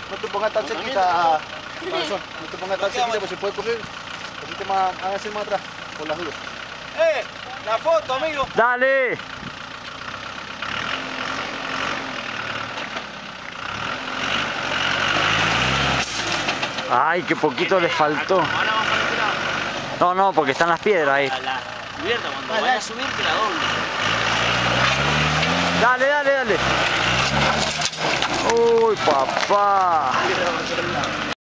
no te pongas tan cerquita, Corazón, no te pongas tan cerquita porque se puede correr. Así te van a hacer más atrás, por las dudas. La foto, amigo. Dale. Ay, qué poquito le faltó. Ahora vamos para este lado. No, no, porque están las piedras ahí. La cubierta, cuando vayas a subir, te la doble. Dale, dale, dale. Uy, papá.